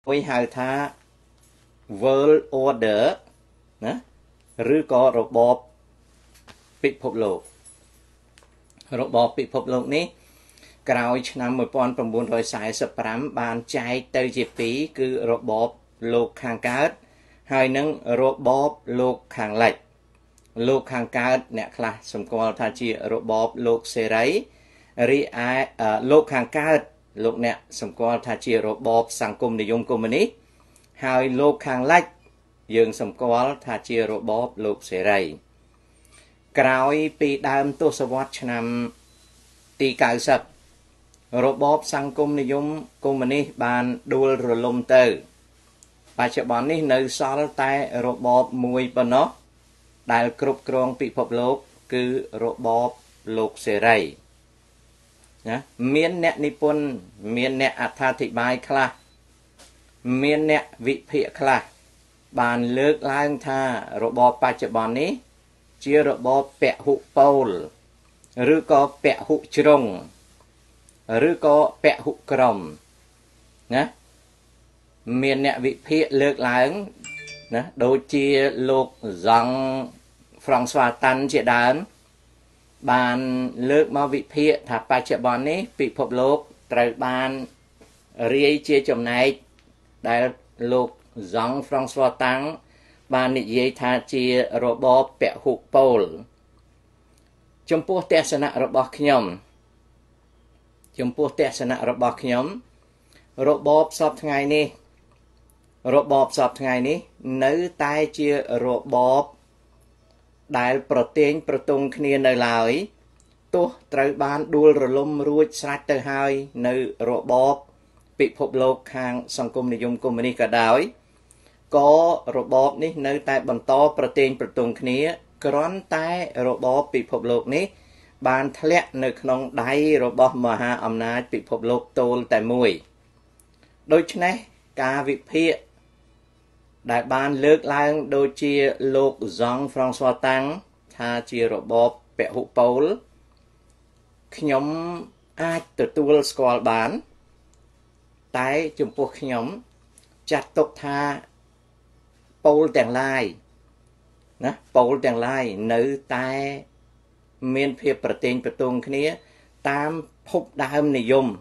មួយហៅថា World Order ណាឬក៏របបពិភពលោករបបពិភពលោកនេះក្រោយឆ្នាំ1945បានចែកទៅជាពីរគឺរបបលោកខាងកើតហើយនឹងរបបលោកខាងលិចលោកខាងកើតអ្នកខ្លះសម្គាល់ថាជារបបលោកសេរីរីឯលោកខាងកើតលោកអ្នកសម្គាល់ថាជារបបសង្គមនិយមកុម្មុយនីសហើយលោកខាងលិចយើងសម្គាល់ថាជារបបលោកសេរីក្រោយពីដើមទសវត្សរ៍ឆ្នាំទី90របបសង្គមនិយមកុម្មុយនីសបានដួលរលំទៅបច្ចុប្បន្ននេះនៅសល់តែរបបមួយប៉ុណ្ណោះដែលគ្រប់គ្រងពិភពលោកគឺរបបលោកសេរីណាមានអ្នកនិពន្ធមានអ្នកអត្ថាធិប្បាយខ្លះមានអ្នកវិភាគខ្លះបានលើកឡើងថារបបបច្ចុប្បន្ននេះជារបបពហុពលឬក៏ពហុជ្រុងឬក៏ពហុក្រមណាមានអ្នកវិភាគលើកឡើងណាដូចជាលោកហ្សង់ហ្វ្រង់ស្វាតាន់ជាដើមបានលើកមកវិភាគថាបច្ចុប្បន្ននេះពិភពលោកត្រូវបានរាយជាចំណែកដែលលោកហ្សង់ហ្វ្រង់ស្វាតាំងបាននិយាយថាជារបបពហុពលចំពោះទស្សនៈរបស់ខ្ញុំរបបសពថ្ងៃនេះនៅតែជារបបដែលប្រតេងប្រទង់គ្នានៅឡើយទោះត្រូវបានដួលរលំរួចស្រេចទៅហើយនៅរបបពិភពលោកខាងសង្គមនិយមកុម្មុយនីសក៏ដោយក៏របបនេះនៅតែបន្តប្រតេងប្រទង់គ្នាគ្រាន់តែរបបពិភពលោកនេះបានធ្លាក់នៅក្នុងដៃរបស់មហាអំណាចពិភពលោកទោលតែមួយដូច្នេះការវិភាគដែលបានលើកឡើងដូចជាលោកហ្សង់ហ្វ្រង់ស្វាតាំងថាជារបបពហុពលខ្ញុំអាចទទួលស្គាល់បានតែចំពោះខ្ញុំចាត់ទុកថាពលទាំងឡាយណាពលទាំងឡាយនៅតែមានភាពប្រតេងប្រទង់គ្នាតាមភពដើមនិយម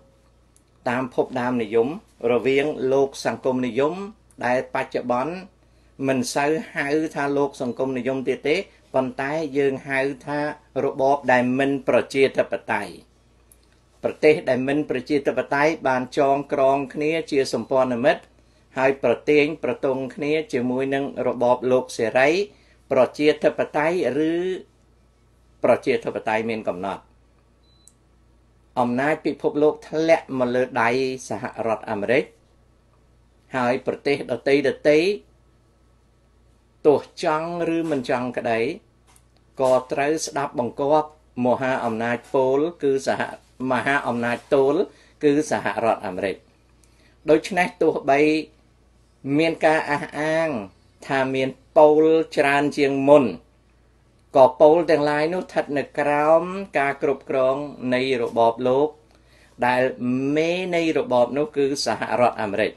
រវាងលោកសង្គមនិយមដែលបច្ចុប្បន្នមិនសូវហៅថាលោកសង្គមនិយមទៀតទេប៉ុន្តែយើងហៅថារបបដែលមិនប្រជាធិបតេយ្យប្រទេសដែលមិនប្រជាធិបតេយ្យបានចងក្រងគ្នាជាសម្ព័ន្ធមិត្តហើយប្រតេងប្រទង់គ្នាជាមួយនឹងរបបលោកសេរីប្រជាធិបតេយ្យឬប្រជាធិបតេយ្យមានកំណត់អំណាចពិភពលោកធ្លាក់មកលើដៃសហរដ្ឋអាមេរិកហើយប្រទេសដទៃទោះចង់ឬមិនចង់ក្តីក៏ត្រូវស្ដាប់បង្គាប់មហាអំណាចពលគឺមហាអំណាចទោលគឺសហរដ្ឋអាមេរិកដូច្នេះទោះបីមានការអះអាងថាមានពលច្រើនជាងមុនក៏ពលទាំងឡាយនោះស្ថិតនៅក្រោមការគ្រប់គ្រងនៃរបបលោកដែលមេនៃរបបនោះគឺសហរដ្ឋអាមេរិក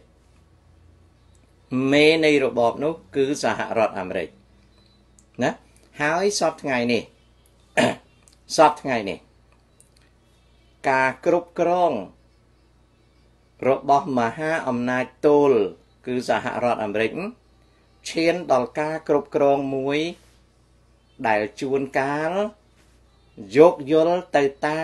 ណាហើយសពថ្ងៃនេះការគ្រប់គ្រងរបស់មហាអំណាចទោលគឺសហរដ្ឋអាមេរិកឈានដល់ការគ្រប់គ្រងមួយដែលជួនកាលយោគយល់ទៅ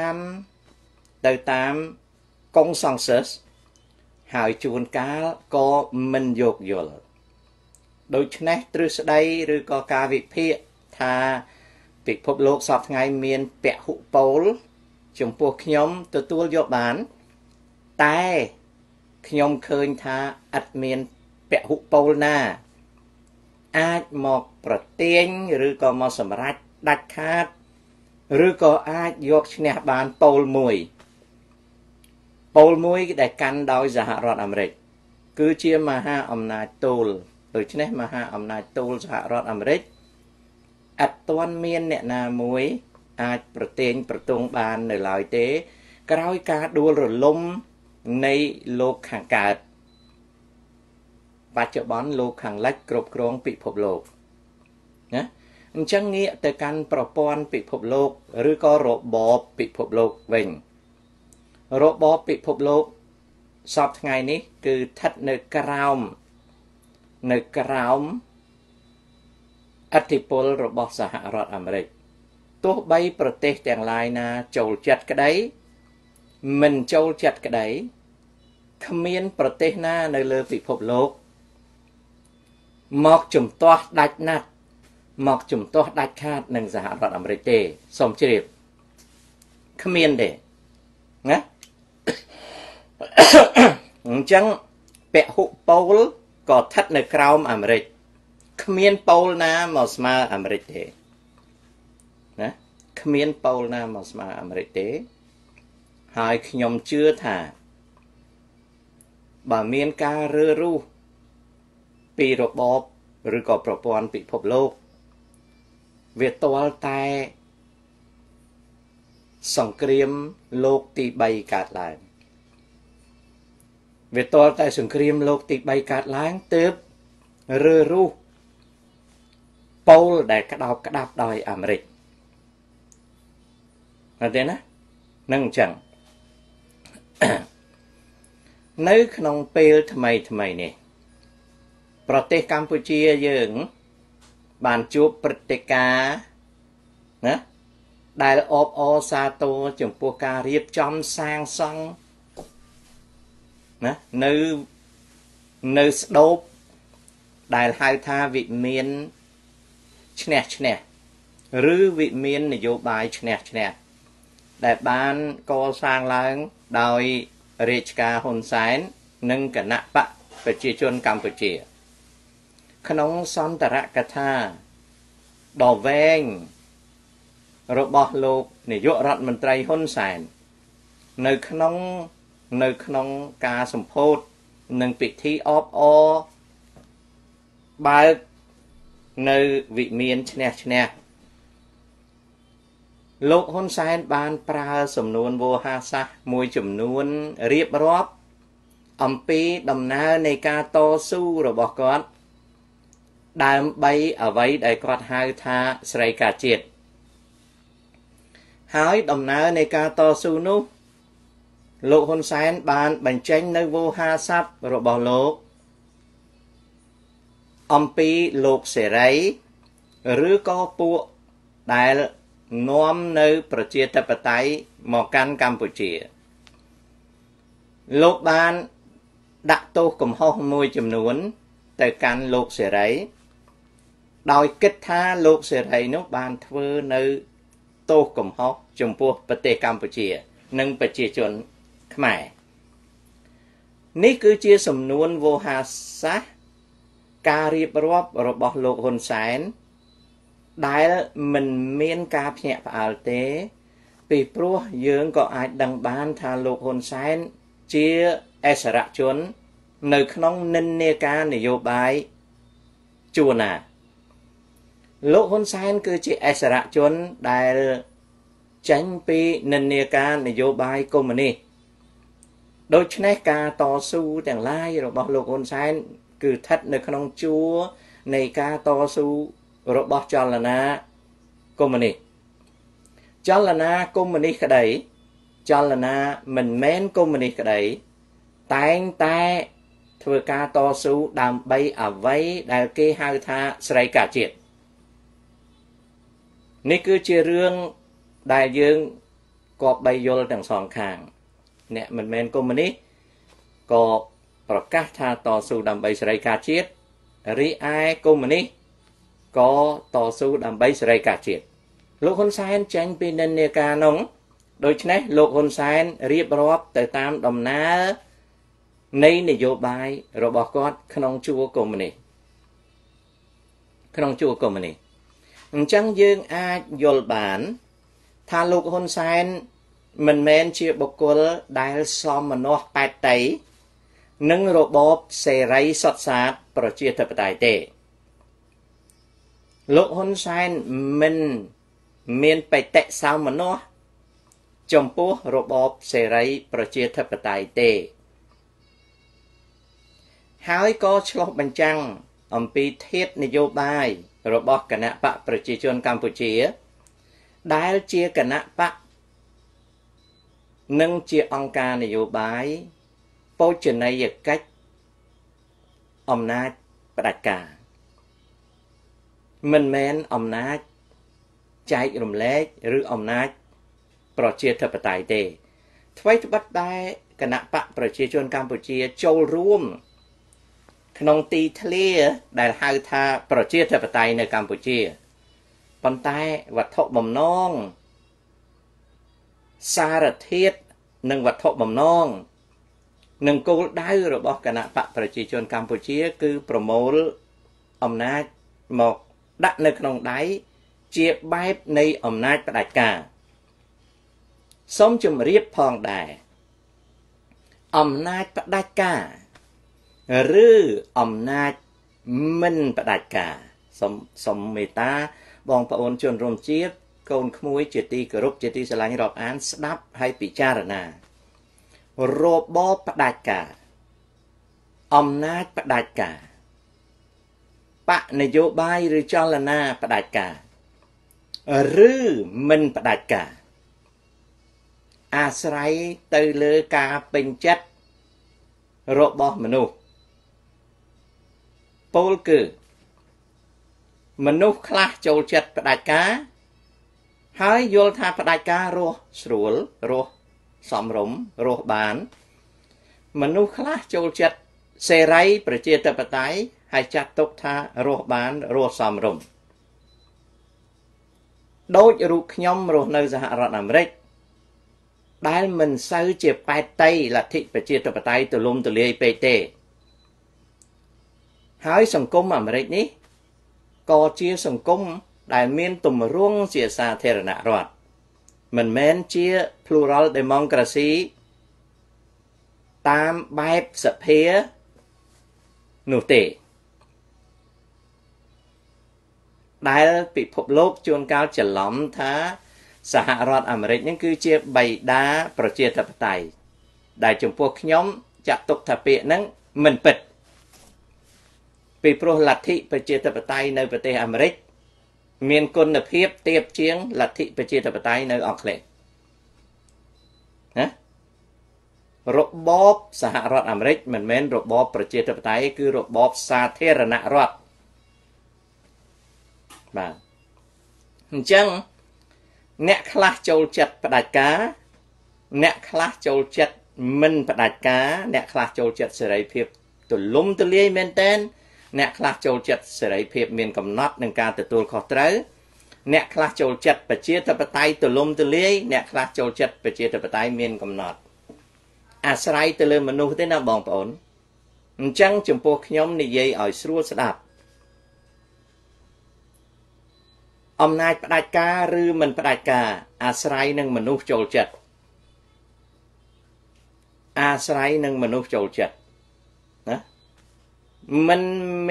តាមកុងសង្សឹសហើយជួនកាលក៏មិនយោគយល់ដូច្នេះទ្រឹស្ដីឬក៏ការវិភាគថាពិភពលោកសពថ្ងៃមានពហុពលចំពោះខ្ញុំទទួលយកបានតែខ្ញុំឃើញថាឥតមានពហុពលណាអាចមកប្រតេងឬក៏មកសម្រេចដាច់ខាតឬក៏អាចយកឈ្នះបានពលមួយដែលកាន់ដោយសហរដ្ឋអាមេរិកគឺជាមហាអំណាចទោលដូច្នេះមហាអំណាចទោលសហរដ្ឋអាមេរិកអត់ទាន់មានអ្នកណាមួយអាចប្រតេងប្រទង់បាននៅឡើយទេក្រោយការដួលរលំនៃលោកខាងកើតបច្ចុប្បន្នលោកខាងលិចគ្រប់គ្រងពិភពលោកណាអញ្ចឹងងាកទៅកាន់ប្រព័ន្ធពិភពលោកឬក៏របបពិភពលោកវិញរបបពិភពលោកសពថ្ងៃនេះគឺស្ថិតនៅក្រោមឥទ្ធិពលរបស់សហរដ្ឋអាមេរិកទោះបីប្រទេសទាំងឡាយណាចូលចិត្តក្តីមិនចូលចិត្តក្តីគ្មានប្រទេសណានៅលើពិភពលោកមកជំទាស់ដាច់ណាត់មកជំទាស់ដាច់ខាតនឹងសហរដ្ឋអាមេរិកទេសូមជ្រាបគ្មានទេណាអញ្ចឹងពហុប៉ូលក៏ស្ថិតនៅក្រោមអាមេរិកគ្មានប៉ូលណាមកស្មើអាមេរិកទេណាគ្មានប៉ូលណាមកស្មើអាមេរិកទេហើយខ្ញុំជឿថាបើមានការរើរុះពីរបបឬក៏ប្រព័ន្ធពិភពលោកវាទាល់តែសង្គ្រាមលោកទី3កើតឡើងវាទាល់តែសង្គ្រាមលោកទី3កើតឡើងទើបរើរុះប៉ូលដែលក្តោបក្តាប់ដោយអាមេរិកអត់ទេណានឹងអញ្ចឹងនៅក្នុងពេលថ្មីនេះប្រទេសកម្ពុជាយើងបានជួបព្រឹត្តិការណ៍ណាដែលអបអរសាទរចំពោះការរៀបចំសាងសង់ណានៅស្ដូបដែលហៅថាវិមានឈ្នះឬវិមាននយោបាយឈ្នះដែលបានកសាងឡើងដោយរាជការហ៊ុនសែននិងគណៈបកប្រជាជនកម្ពុជាក្នុងសន្ទរកថាដ៏វែងរបស់លោកនាយករដ្ឋមន្ត្រីហ៊ុនសែននៅក្នុងការសម្ពោធនិងពិធីអបអរបើកនៅវិមានឈ្នះលោកហ៊ុនសែនបានប្រើសំនួនវោហារសាស្ត្រមួយចំនួនរៀបរាប់អំពីដំណើរនៃការតស៊ូរបស់គាត់ដើម្បីអ្វីដែលគាត់ហៅថាស្រីកាជាតិហើយដំណើរនៃការតស៊ូនោះលោកហ៊ុនសែនបានបញ្ចេញនៅវោហារស័ព្ទរបស់លោកអំពីលោកសេរីឬក៏ពួកដែលនាំនៅប្រជាធិបតេយ្យមកកាន់កម្ពុជាលោកបានដាក់ទោសកំហុសមួយចំនួនទៅកាន់លោកសេរីដោយគិតថាលោកសេរីនោះបានធ្វើនៅទោសកំហុសចំពោះប្រទេសកម្ពុជានិងប្រជាជនខ្មែរនេះគឺជាសំនួនវោហារសាស្ត្រការរៀបរាប់របស់លោកហ៊ុនសែនដែលមិនមានការភ្ញាក់ផ្អើលទេពីព្រោះយើងក៏អាចដឹងបានថាលោកហ៊ុនសែនជាអិសរជននៅក្នុងនិន្នាការនយោបាយជួនណាលោកហ៊ុនសែនគឺជាអិសរជនដែលចេញពីនិន្នាការនយោបាយកុម្មុយនីសដូច្នេះការតស៊ូទាំងឡាយរបស់លោកហ៊ុនសែនគឺស្ថិតនៅក្នុងជួរនៃការតស៊ូរបស់ចលនាកុម្មុយនីសចលនាកុម្មុយនីសក្តីចលនាមិនមែនកុម្មុយនីសក្តីតែងតែធ្វើការតស៊ូដើម្បីអ្វីដែលគេហៅថាស្រីកាជាតិនេះគឺជារឿងដែលយើងគប្បីយល់ទាំងសងខាងអ្នកមិនមែនកុម្មុយនីសក៏ប្រកាសថាតស៊ូដើម្បីសេរីកាជាតិរីឯកុម្មុយនីសក៏តស៊ូដើម្បីសេរីកាជាតិលោកហ៊ុនសែនចេញពីនិន្នាការនោះដូច្នេះលោកហ៊ុនសែនរៀបរាប់ទៅតាមដំណើរនៃនយោបាយរបស់គាត់ក្នុងជួរកុម្មុយនីសអញ្ចឹងយើងអាចយល់បានថាលោកហ៊ុនសែនមិនមែនជាបុគ្គលដែលសមនស្សប៉ែតតៃនឹងរបបសេរីសុទ្ធសាធប្រជាធិបតេយ្យទេលោកហ៊ុនសែនមិនមានបេតិសោមនស្សចំពោះរបបសេរីប្រជាធិបតេយ្យទេហើយក៏ឆ្លោះបញ្ចាំងអំពីធាតុនយោបាយរបស់គណៈបកប្រជាជនកម្ពុជាដែលជាគណៈបកនិងជាអង្គការនយោបាយបូជនីយកិច្ចអំណាចផ្ដាច់ការមិនមែនអំណាចចែករំលែកឬអំណាចប្រជាធិបតេយ្យទេថ្មីត្បិតតែគណៈបកប្រជាជនកម្ពុជាចូលរួមក្នុងទីធ្លាដែលហៅថាប្រជាធិបតេយ្យនៅកម្ពុជាប៉ុន្តែវត្ថុបំណងសារធាតុនិងវត្ថុបំណងនិងគោលដៅរបស់គណៈបកប្រជាជនកម្ពុជាគឺប្រមូលអំណាចមកដាក់នៅក្នុងដៃជាបែបនៃអំណាចផ្ដាច់ការសូមជម្រាបផងដែរអំណាចផ្ដាច់ការឬអំណាចមិនផ្ដាច់ការសូមមេត្តាបងប្អូនជនរួមជាតិកូនក្មួយជាទីគោរពជាទីស្រឡាញ់រាប់អានស្ដាប់ហើយពិចារណារបបផ្ដាច់ការអំណាចផ្ដាច់ការបកនយោបាយឬចលនាផ្ដាច់ការឬមិនផ្ដាច់ការអាស្រ័យទៅលើការពេញចិត្តរបស់មនុស្សពោលគឺមនុស្សខ្លះចូលចិត្តផ្ដាច់ការហើយយល់ថាផ្ដាច់ការរស់ស្រួលរស់សមរម្យរស់បានមនុស្សខ្លះចូលចិត្តសេរីប្រជាធិបតេយ្យហើយចាត់ទុកថារស់បានរស់សមរម្យដូចរូបខ្ញុំរស់នៅសហរដ្ឋអាមេរិកដែលមិនសូវជាប៉ែតតីលទ្ធិប្រជាធិបតេយ្យទូលំទូលាយពេកទេហើយសង្គមអាមេរិកនេះក៏ជាសង្គមដែលមានទម្រង់ជាសាធារណរដ្ឋមិនមែនជា plural democracy តាមបែបសភានោះទេដែលពិភពលោកជួនកាលច្រឡំថាសហរដ្ឋអាមេរិកនឹងគឺជាបិតាប្រជាធិបតេយ្យដែលចំពោះខ្ញុំចាត់ទុកថាពាក្យហ្នឹងមិនពិតពីព្រោះលទ្ធិប្រជាធិបតេយ្យនៅប្រទេសអាមេរិកមានគុណភាពទាបជាងលទ្ធិប្រជាធិបតេយ្យនៅអង់គ្លេសណារបបសហរដ្ឋអាមេរិកមិនមែនរបបប្រជាធិបតេយ្យគឺរបបសាធារណរដ្ឋបាទអញ្ចឹងអ្នកខ្លះចូលចិត្តផ្ដាច់ការអ្នកខ្លះចូលចិត្តមិនផ្ដាច់ការអ្នកខ្លះចូលចិត្តសេរីភាពទូលំទូលាយមែនទែនអ្នកខ្លះចូលចិត្តសេរីភាពមានកំណត់នឹងការទទួលខុសត្រូវអ្នកខ្លះចូលចិត្តប្រជាធិបតេយ្យទូលំទូលាយអ្នកខ្លះចូលចិត្តប្រជាធិបតេយ្យមានកំណត់អាស្រ័យទៅលើមនុស្សទេណាបងប្អូនអញ្ចឹងចំពោះខ្ញុំនិយាយឲ្យស្រួលស្ដាប់អំណាចផ្ដាច់ការឬមិនផ្ដាច់ការអាស្រ័យនឹងមនុស្សចូលចិត្តអាស្រ័យនឹងមនុស្សចូលចិត្តណាមិន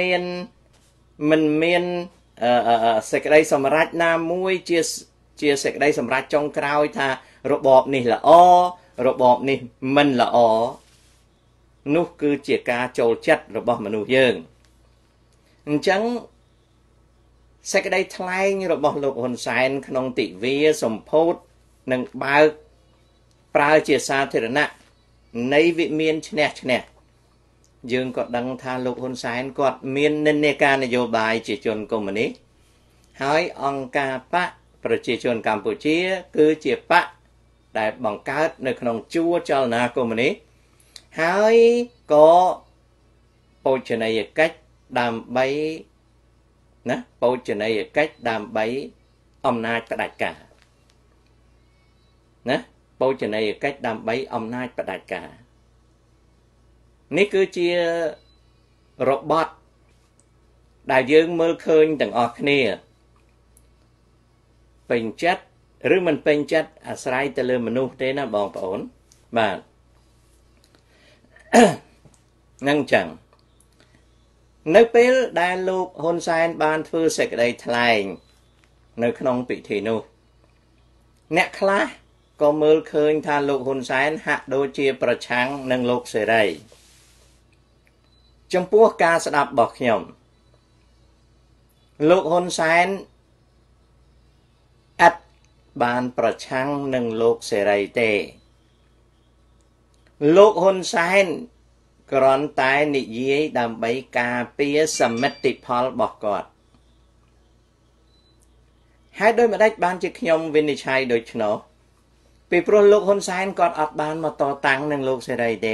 មានសេចក្តីសម្រេចណាមួយជាសេចក្តីសម្រេចចុងក្រោយថារបបនេះល្អរបបនេះមិនល្អនោះគឺជាការចូលចិត្តរបស់មនុស្សយើងអញ្ចឹងសេចក្តីថ្លែងរបស់លោកហ៊ុនសែនក្នុងទិវាសម្ពោធនឹងបើកប្រើជាសាធារណៈនៃវិមានឈ្នះឈ្នះយើងក៏ដឹងថាលោកហ៊ុនសែនគាត់មាននិន្នាការនយោបាយជាជនកុម្មុយនីសហើយអង្គការបកប្រជាជនកម្ពុជា គឺជាបកដែលបង្កើតនៅក្នុងជួរចលនាកុម្មុយនីសហើយក៏បូជនីយកិច្ចដើម្បីណាបូជនីយកិច្ចដើម្បីអំណាចផ្ដាច់ការណាបូជនីយកិច្ចដើម្បីអំណាចផ្ដាច់ការនេះគឺជារបត់ដែលយើងមើលឃើញទាំងអស់គ្នាពេញចិត្តឬមិនពេញចិត្តអាស្រ័យទៅលើមនុស្សទេណាបងប្អូនបាទនឹងចឹងនៅពេលដែលលោកហ៊ុនសែនបានធ្វើសេចក្តីថ្លែងនៅក្នុងពិធីនោះអ្នកខ្លះក៏មើលឃើញថាលោកហ៊ុនសែនហាក់ដូចជាប្រឆាំងនឹងលោកសេរីចំពោះការស្ដាប់របស់ខ្ញុំលោកហ៊ុនសែនអត់បានប្រឆាំងនឹងលោកសេរីទេលោកហ៊ុនសែនគ្រាន់តែនិយាយដើម្បីការពារសមិទ្ធផលរបស់គាត់ហើយដោយម្ដេចបានជាខ្ញុំវិនិច្ឆ័យដូច្នោះពីព្រោះលោកហ៊ុនសែនគាត់អត់បានមកតតាំងនឹងលោកសេរីទេ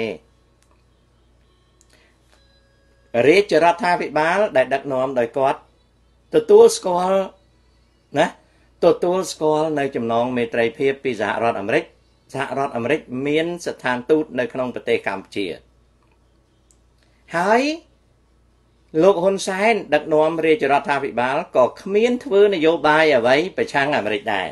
រាជរដ្ឋាភិបាលដែលដឹកនាំដោយគាត់ទទួលស្គាល់ណាទទួលស្គាល់នៅចំណងមេត្រីភាពពីសហរដ្ឋអាមេរិកសហរដ្ឋអាមេរិកមានស្ថានទូតនៅក្នុងប្រទេសកម្ពុជាហើយលោកហ៊ុនសែនដឹកនាំរាជរដ្ឋាភិបាលក៏គ្មានធ្វើនយោបាយអ្វីប្រឆាំងអាមេរិកដែរ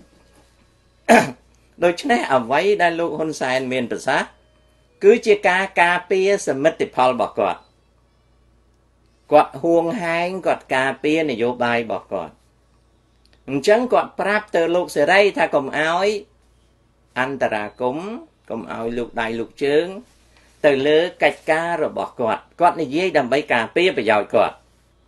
ដូច្នេះអ្វីដែលលោកហ៊ុនសែនមានប្រសាសន៍គឺជាការការពារសមិទ្ធផលរបស់គាត់ហួងហែងគាត់ការពារនយោបាយរបស់គាត់អញ្ចឹងគាត់ប្រាប់ទៅលោកសេរីថាកុំអោយអន្តរាគមន៍កុំអោយលោកដៃលោកជើងទៅលើកិច្ចការរបស់គាត់និយាយដើម្បីការពារប្រយោជន៍គាត់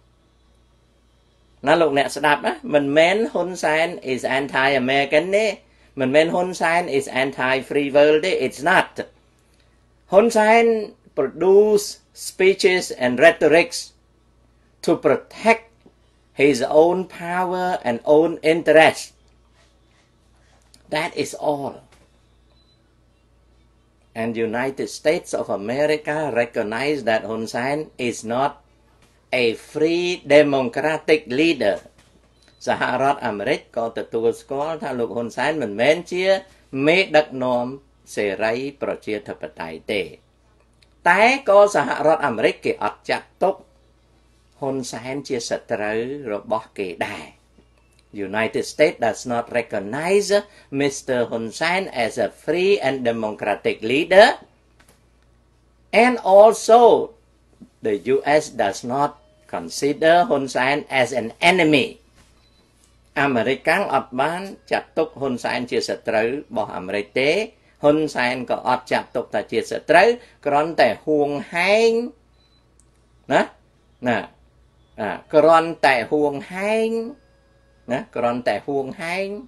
ណាលោកអ្នកស្ដាប់ណាមិនមែនហ៊ុនសែន is anti American ទេមិនមែនហ៊ុនសែន is anti free world ទេ it's not ហ៊ុនសែន produce speeches and rhetorics to protect his own power and own interest that is all and United States of America recognize that Hun Sen is not a free democratic leader សហរដ្ឋអាមេរិកក៏ទទួលស្គាល់ថាលោកហ៊ុនសែនមិនមែនជាមេដឹកនាំសេរីប្រជាធិបតេយ្យទេតែក៏សហរដ្ឋអាមេរិកគេអត់ចាត់ទុកហ៊ុនសែនជាសត្រូវរបស់គេដែរ United States does not recognize Mr. Hun Sen as a free and democratic leader and also the US does not consider Hun Sen as an enemy អាមេរិកអត់បានចាត់ទុកហ៊ុនសែនជាសត្រូវរបស់អាមេរិកទេហ៊ុនសែនក៏អត់ចាត់ទុកថាជាសត្រូវគ្រាន់តែហួងហែងណាគ្រាន់តែហួងហែងណាគ្រាន់តែហួងហែង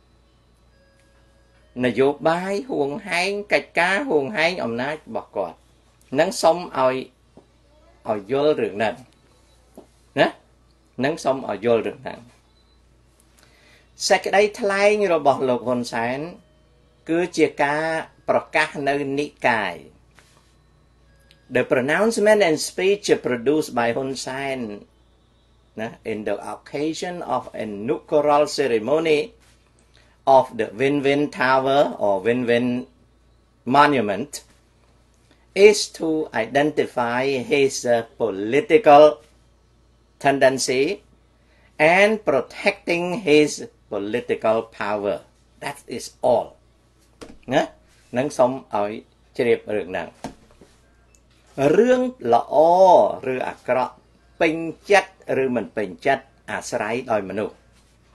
នយោបាយហួងហែងកិច្ចការហួងហែងអំណាចរបស់គាត់នឹងសុំឲ្យយល់រឿងហ្នឹងណានឹងសុំឲ្យយល់រឿងហ្នឹងសេចក្តីថ្លែងរបស់លោកហ៊ុនសែនគឺជាការប្រកាសនៅនិកាយ The pronouncement and speech produced by Hun Sen in the occasion of a inaugural ceremony of the Win-Win Tower or Win-Win Monument is to identify his political tendency and protecting his political power. That is all. ណានឹងសូមឲ្យជ្រាបរឿងហ្នឹងរឿងល្អឬអាក្រក់ពេញចិត្តឬមិនពេញចិត្តអាស្រ័យដោយមនុស្ស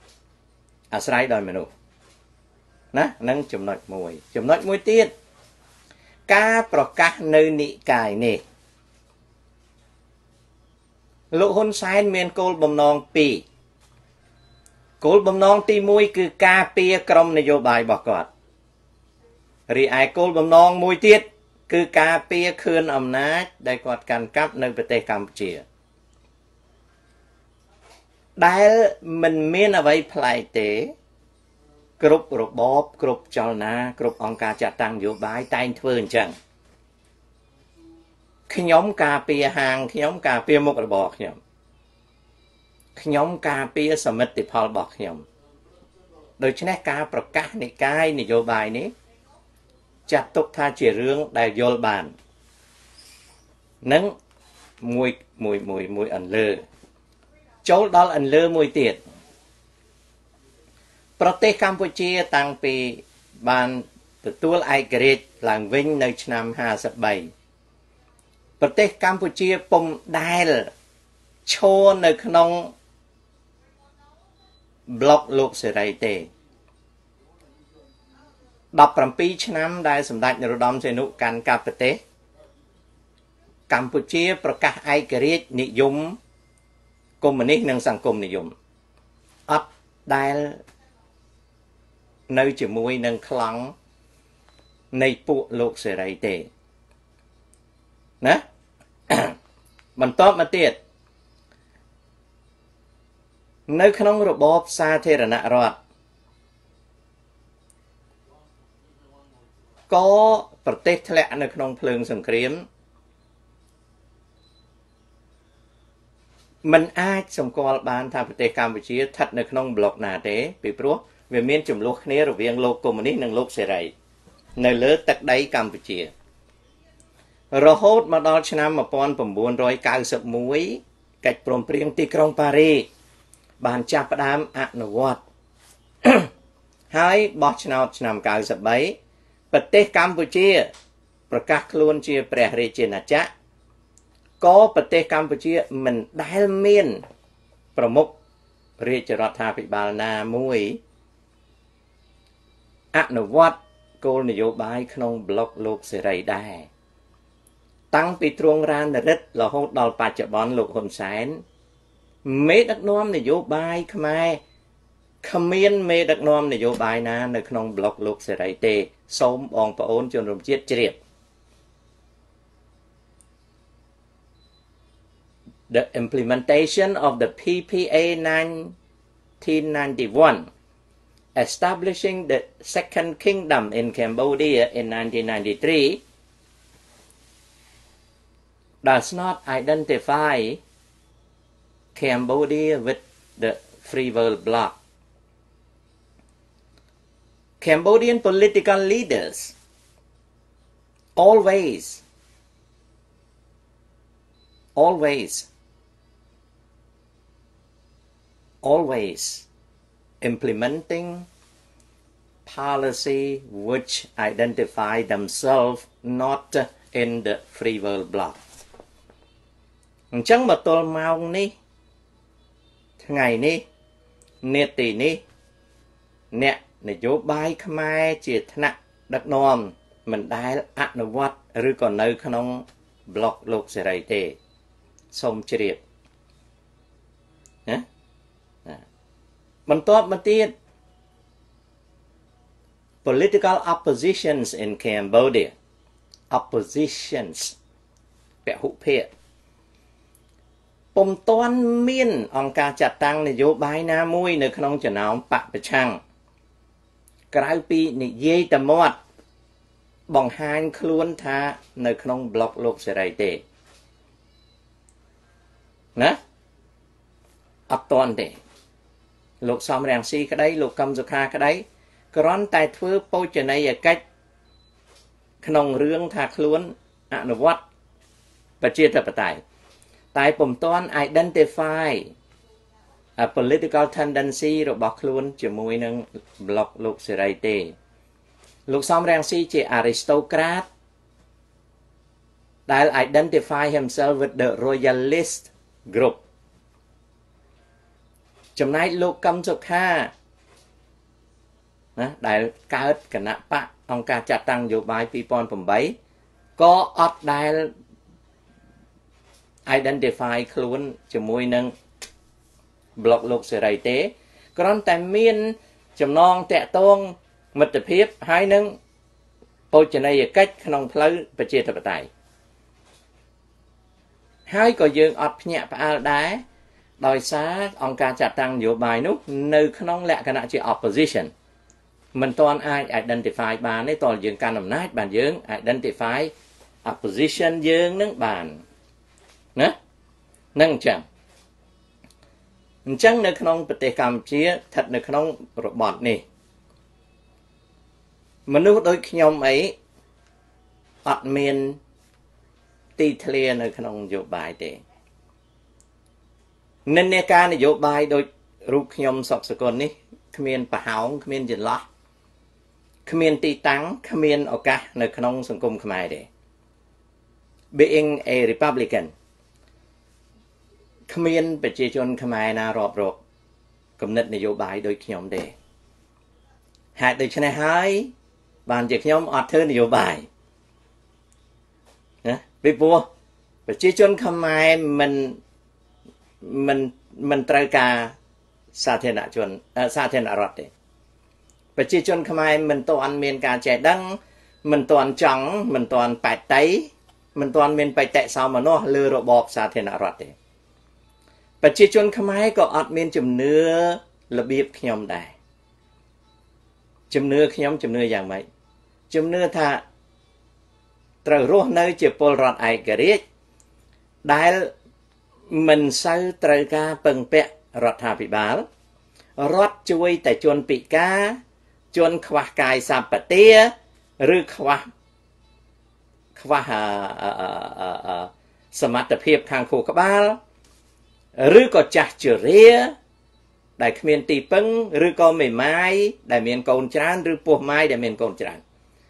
ណានឹងចំណុចមួយទៀតការប្រកាសនៅនិកាយនេះលោកហ៊ុនសែនមានគោលបំណងពីរគោលបំណងទី1គឺការពារក្រុមនយោបាយរបស់គាត់រីឯគោលបំណងមួយទៀតគឺការពារខឿនអំណាចដែលគាត់កាន់កាប់នៅប្រទេសកម្ពុជាដែលមិនមានអ្វីប្លែកទេគ្រប់របបគ្រប់ចលនាគ្រប់អង្គការចាត់តាំងនយោបាយតែងធ្វើអញ្ចឹងខ្ញុំការពារហាងខ្ញុំការពារមុខរបរខ្ញុំការពារសមិទ្ធផលរបស់ខ្ញុំដូច្នេះការប្រកាសនិកាយនយោបាយនេះចាត់ទុកថាជារឿងដែលយល់បាននឹងមួយអន្លើចូលដល់អន្លើមួយទៀតប្រទេសកម្ពុជាតាំងពីបានទទួលឯករាជ្យឡើងវិញនៅឆ្នាំ53ប្រទេសកម្ពុជាពុំដែលឈរនៅក្នុងប្លុកលោកសេរីទេ17ឆ្នាំដែលសម្ដេចនរោត្តមសីហនុកាន់កាប់ប្រទេសកម្ពុជាប្រកាសឯករាជ្យនិយមកុម្មុយនីសនិងសង្គមនិយមអត់ដែលនៅជាមួយនឹងក្លង់នៃពួកលោកសេរីទេណា បន្តមកទៀតនៅក្នុងរបបសាធារណរដ្ឋក៏ប្រទេសធ្លាក់នៅក្នុងភ្លើងសង្គ្រាមมันអាចសម្គាល់បានថាប្រទេសកម្ពុជាស្ថិតនៅក្នុងប្លុកណាទេពីព្រោះវាមានចំនួនគ្នារវាងលោកកុម្មុយនីសនិងលោកសេរីនៅលើទឹកដីកម្ពុជារហូតមកដល់ឆ្នាំ1991កិច្ចព្រមព្រៀងទីក្រុងប៉ារីសបានចាប់ផ្ដើមអនុវត្តហើយបោះឆ្នោតឆ្នាំ93ប្រទេសកម្ពុជាប្រកាសខ្លួនជាព្រះរាជាណាចក្រក៏ប្រទេសកម្ពុជាមិនដែលមានប្រមុខរាជរដ្ឋាភិបាលណាមួយអនុវត្តគោលនយោបាយក្នុងប្លុកលោកសេរីដែរតាំងពីទ្រង់រានរិទ្ធរហូតដល់បច្ចុប្បន្នលោកហ៊ុនសែនមេដឹកនាំនយោបាយខ្មែរគ្មានមេដឹកនាំនយោបាយណានៅក្នុងប្លុកលោកសេរីទេសូមបងប្អូនជនរួមជាតិជ្រាប The implementation of the PPA 1991 establishing the Second Kingdom in Cambodia in 1993 does not identify Cambodia with the Free World Bloc. Cambodian political leaders always implementing policy which identify themselves not in the Free World Bloc. អញ្ចឹងមកទល់ម៉ោងនេះថ្ងៃនេះនាទីនេះអ្នកនយោបាយខ្មែរជាថ្នាក់ដឹកនាំមិនដែលអនុវត្តឬក៏នៅក្នុងប្លុកលោកសេរីទេសូមជ្រាបណាបន្តមកទៀត political oppositions in Cambodia oppositions ពហុភាគពុំទាន់មានអង្គការចាត់តាំងនយោបាយណាមួយនៅក្នុងចំណោមបកប្រឆាំងក្រៅពីនិយាយតែមាត់បង្ហាញខ្លួនថានៅក្នុងប្លុកលោកសេរីទេណាអត់ទាន់ទេលោកសំរងស៊ីក្តីលោកកឹមសុខាក្តីគ្រាន់តែធ្វើបោជនីយកិច្ចក្នុងរឿងថាខ្លួនអនុវត្តប្រជាធិបតេយ្យតែពុំទាន់ identify a political tendency របស់ខ្លួនជាមួយនឹងប្លុកលោកសេរីទេលោកសំរងស៊ីជា aristocrat ដែល identify himself with the royalist group ចំណែកលោកកឹមសុខាណាដែលកើតគណៈបកអង្គការចាត់តាំងនយោបាយ2008ក៏អត់ដែល identify ខ្លួនជាមួយនឹងប្លុកលោកសេរីទេគ្រាន់តែមានចំណងតាក់ទងមិត្តភាពហើយនឹងបោជនីយកិច្ចក្នុងផ្លូវប្រជាធិបតេយ្យហើយក៏យើងអត់ភ្ញាក់ផ្អើលដែរដោយសារអង្គការចាត់តាំងនយោបាយនោះនៅក្នុងលក្ខណៈជា opposition មិនទាន់អាច identify បានទេតើយើងកាន់អំណាចបានយើង identify opposition យើងនឹងបានណានឹងអញ្ចឹងនៅក្នុងប្រទេសកម្ពុជាស្ថិតនៅក្នុងរបបនេះមនុស្សដូចខ្ញុំអីអត់មានទីធ្លានៅក្នុងនយោបាយទេនិន្នាការនយោបាយដូចរូបខ្ញុំសុកសកលនេះគ្មានប្រហោងគ្មានចន្លោះគ្មានទីតាំងគ្មានឱកាសនៅក្នុងសង្គមខ្មែរទេ being a Republican គ្មានប្រជាជនខ្មែរណារាប់រកគំនិតនយោបាយដូចខ្ញុំទេហេតុដូច្នេះហើយបានជាខ្ញុំអត់ធ្វើនយោបាយណាពីព្រោះប្រជាជនខ្មែរមិនត្រូវការសាធារណជនសាធារណរដ្ឋទេប្រជាជនខ្មែរមិនទាន់មានការចេះដឹងមិនទាន់ចង់មិនទាន់បែតតៃមិនទាន់មានបេតិសោមនស្សលើរបបសាធារណរដ្ឋទេប្រជាជនខ្មែរក៏អត់មានជំនឿរបៀបខ្ញុំដែរជំនឿខ្ញុំជំនឿយ៉ាងម៉េចជំនឿថាត្រូវរស់នៅជាពលរដ្ឋឯករាជ្យដែលមិនសូវត្រូវការពឹងពាក់រដ្ឋាភិបាលរដ្ឋជួយតែជនពិការជនខ្វះកាយសម្បទាឬខ្វះសមត្ថភាពខាងខួរក្បាលឬក៏ចាស់ជរាដែលគ្មានទីពឹងឬក៏មេម៉ាយដែលមានកូនច្រើនឬពោះម៉ាយដែលមានកូនច្រើន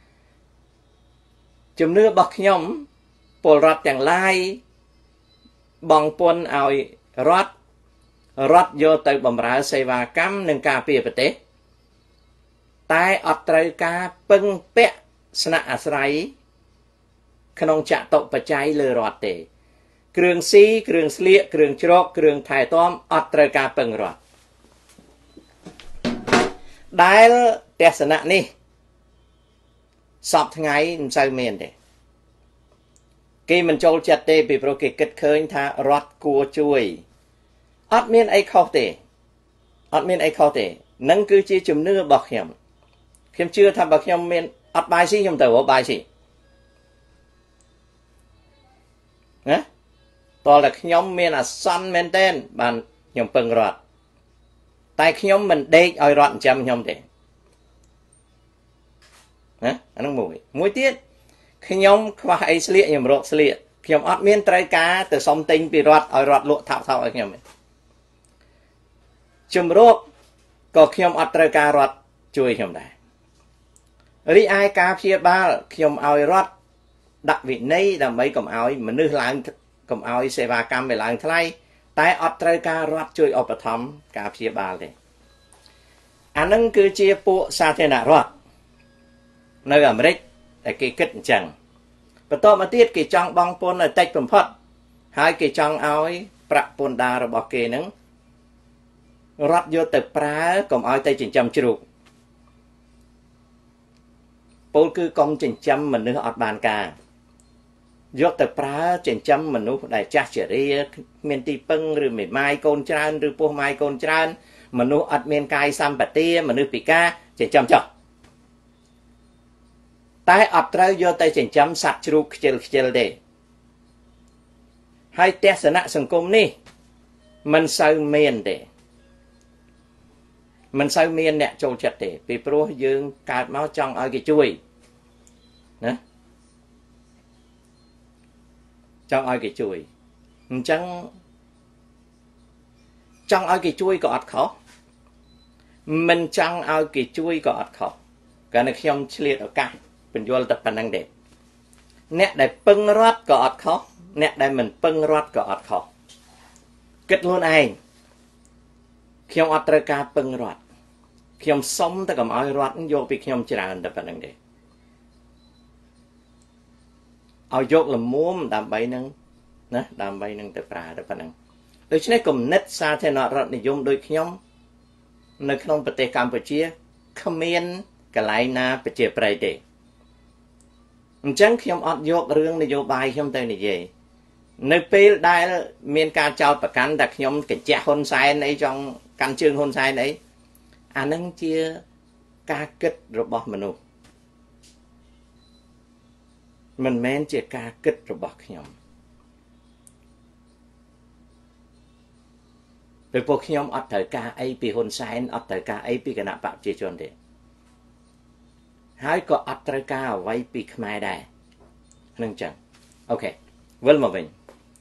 ជំនឿរបស់ខ្ញុំពលរដ្ឋទាំងឡាយបងពន្ធឲ្យរដ្ឋយកទៅបម្រើសេវាកម្មនិងការពារប្រទេសតែអត់ត្រូវការពឹងពាក់ស្នាក់អាស្រ័យក្នុងចតុបច្ច័យលើរដ្ឋទេគ្រឿងស៊ីគ្រឿងស្លៀកគ្រឿងជ្រកគ្រឿងថែទាំអត់ត្រូវការពឹងរដ្ឋដែលទស្សនៈនេះសពថ្ងៃមិនសូវមានទេគេមិនចូលចិត្តទេពីព្រោះគេគិតឃើញថារដ្ឋគួរជួយអត់មានអីខុសទេអត់មានអីខុសទេនឹងគឺជាជំនឿរបស់ខ្ញុំជឿថាបើខ្ញុំមានអត់បាយស៊ីខ្ញុំទៅរកបាយស៊ីណាតើតែខ្ញុំមានអាសន្នមែនទែនបានខ្ញុំពឹងរដ្ឋតែខ្ញុំមិនដេកឲ្យរដ្ឋចិញ្ចឹមខ្ញុំទេណាអានោះមួយទៀតខ្ញុំខ្វះអីស្លៀកខ្ញុំរកស្លៀកខ្ញុំអត់មានត្រូវការទៅសុំទិញពីរដ្ឋឲ្យរដ្ឋលក់ថោកឲ្យខ្ញុំទេជំរកក៏ខ្ញុំអត់ត្រូវការរដ្ឋជួយខ្ញុំដែររីឯការព្យាបាលខ្ញុំឲ្យរដ្ឋដាក់វិន័យដើម្បីកុំឲ្យមនុស្សឡើងកុំឲ្យសេវាកម្មឲ្យឡើងថ្លៃតែអត់ត្រូវការរដ្ឋជួយឧបត្ថម្ភការព្យាបាលទេអានឹងគឺជាពួកសាធារណរដ្ឋនៅអាមេរិកតែគេគិតអញ្ចឹងបន្តមកទៀតគេចង់បង់ពន្ធឲ្យតិចបំផុតហើយគេចង់ឲ្យប្រាក់ពន្ធដាររបស់គេនឹងរដ្ឋយកទៅប្រើកុំឲ្យទៅចិញ្ចឹមជ្រូកពលគឺកុំចិញ្ចឹមមនុស្សអត់បានការយកទៅប្រើចិញ្ចឹមមនុស្សដែលចាស់ជរាមានទីពឹងឬមេម៉ាយកូនច្រើនឬពោះម៉ាយកូនច្រើនមនុស្សអត់មានកាយសម្បទាមនុស្សពិការចិញ្ចឹមចុះតែអត់ត្រូវយកទៅចិញ្ចឹមសត្វជ្រូកខ្ជិលទេហើយទស្សនៈសង្គមនេះមិនសូវមានទេមិនសូវមានអ្នកចូលចិត្តទេពីព្រោះយើងកើតមកចង់ឲ្យគេជួយណាចង់ឲ្យគេជួយអញ្ចឹងចង់ឲ្យគេជួយក៏អត់ខុសមិនចង់ឲ្យគេជួយក៏អត់ខុសកាលណាខ្ញុំឆ្លៀតឱកាសបញ្យល់តែប៉ុណ្្នឹងទេអ្នកដែលពឹងរដ្ឋក៏អត់ខុសអ្នកដែលមិនពឹងរដ្ឋក៏អត់ខុសគិតខ្លួនឯងខ្ញុំអត់ត្រូវការពឹងរដ្ឋខ្ញុំសុំតែកុំឲ្យរដ្ឋយកពីខ្ញុំច្រើនតែប៉ុណ្្នឹងទេឲ្យយកលមុំដើម្បីនឹងណាដើម្បីនឹងទៅប្រើតែប៉ុណ្្នឹងដូច្នេះគំនិតសាធារណរដ្ឋនិយមដូចខ្ញុំនៅក្នុងប្រទេសកម្ពុជាគ្មានកន្លែងណាប្រជាប្រិយទេអញ្ចឹងខ្ញុំអត់យករឿងនយោបាយខ្ញុំទៅនិយាយនៅពេលដែលមានការចោទប្រកាន់ថាខ្ញុំកញ្ជះហ៊ុនសែនអីចង់កាន់ជើងហ៊ុនសែនអីអានឹងជាការគិតរបស់មនុស្សមិនមែនជាការគិតរបស់ខ្ញុំពេលពួកខ្ញុំអត់ត្រូវការអីពីហ៊ុនសែនអត់ត្រូវការអីពីគណៈបកប្រជាជនទេហើយក៏អត់ត្រូវការអ្វីពីខ្មែរដែរនឹងចឹងអូខេវិលមកវិញ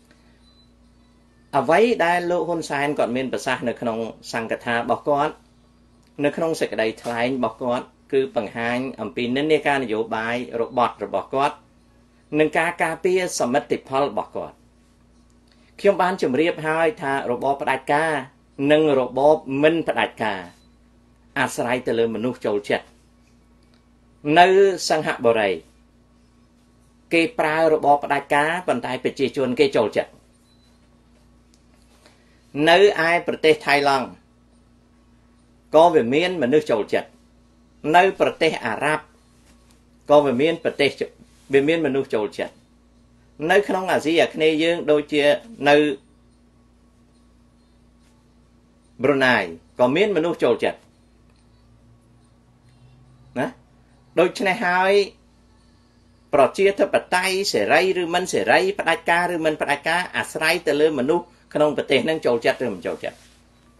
អ្វីដែលលោកហ៊ុនសែនគាត់មានប្រសាសន៍នៅក្នុងសង្កថារបស់គាត់នៅក្នុងសេចក្តីថ្លែងរបស់គាត់គឺបង្ហាញអំពីនិន្នាការនយោបាយរបស់គាត់និងការការពារសមិទ្ធផលរបស់គាត់ខ្ញុំបានជម្រាបហើយថារបបផ្ដាច់ការនិងរបបមិនផ្ដាច់ការអាស្រ័យទៅលើមនុស្សចូលចិត្តនៅសង្ហបុរីគេប្រើរបបផ្ដាច់ការប៉ុន្តែប្រជាជនគេចូលចិត្តនៅឯប្រទេសថៃឡង់ក៏វាមានមនុស្សចូលចិត្តនៅប្រទេសអារ៉ាប់ក៏វាមានមនុស្សចូលចិត្តនៅក្នុងអាស៊ីអាគ្នេយ៍យើងដូចជានៅប្រ៊ុណៃក៏មានមនុស្សចូលចិត្តណាដូច្នេះហើយប្រជាធិបតេយ្យសេរីឬមិនសេរីផ្ដាច់ការឬមិនផ្ដាច់ការអាស្រ័យទៅលើមនុស្សក្នុងប្រទេសនឹងចូលចិត្តឬមិនចូលចិត្ត